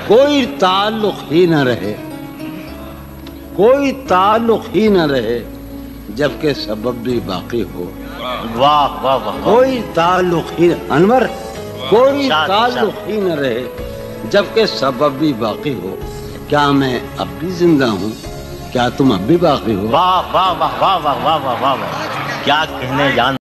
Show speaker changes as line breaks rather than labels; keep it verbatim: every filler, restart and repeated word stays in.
कोई ताल्लुक ही न रहे, कोई ताल्लुक ही न रहे जबकि सबब भी बाकी हो।
वाह वाह वाह।
कोई ताल्लुक ही अनवर, कोई ताल्लुक ही न रहे जबकि सबब भी बाकी हो। क्या मैं अब भी जिंदा हूँ? क्या तुम अब भी बाकी हो?
वाह वाह वाह वाह वाह वाह वाह वाह। क्या कहने जान